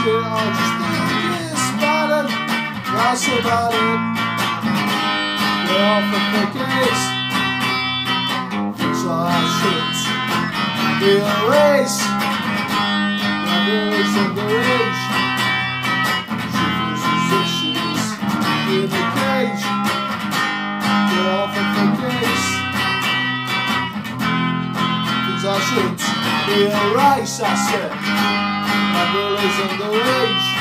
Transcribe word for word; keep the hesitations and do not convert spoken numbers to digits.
shit, I'll just think it's about it. That's about it. We're off the cookies. Things I shouldn't be erased. Rebels underage. She feels positions in the cage. We're off the cookies. Things I shouldn't be erased, I said. My bullies underage.